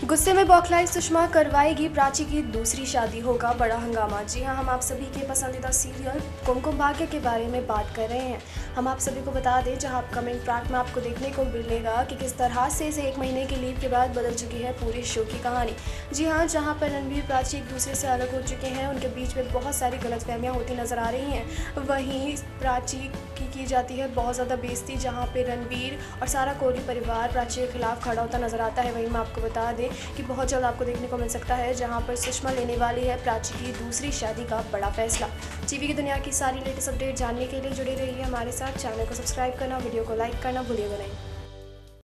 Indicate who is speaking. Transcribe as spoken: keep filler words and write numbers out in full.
Speaker 1: गुस्से में बौखलाई सुषमा करवाएगी प्राची की दूसरी शादी, होगा बड़ा हंगामा। जी हां, हम आप सभी के पसंदीदा सीरियल कुमकुम भाग्य के बारे में बात कर रहे हैं। हम आप सभी को बता दें, जहां अपकमिंग ट्रैक में आपको देखने को मिलेगा कि किस तरह से इसे एक महीने की लीव के बाद बदल चुकी है पूरे शो की कहानी। जी हां, जहां पर रणवीर प्राची एक दूसरे से अलग हो चुके हैं, उनके बीच में बहुत सारी गलतफहमियां होती नजर आ रही हैं। वहीं प्राची की की जाती है बहुत ज़्यादा बेइज्जती, जहाँ पे रणवीर और सारा कोहली परिवार प्राची के खिलाफ खड़ा होता नजर आता है। वहीं मैं आपको बता दें कि बहुत जल्द आपको देखने को मिल सकता है, जहां पर सुषमा लेने वाली है प्राची की दूसरी शादी का बड़ा फैसला। टीवी की दुनिया की सारी लेटेस्ट अपडेट जानने के लिए जुड़े रहिए हमारे साथ। चैनल को सब्सक्राइब करना, वीडियो को लाइक करना भूलिएगा नहीं।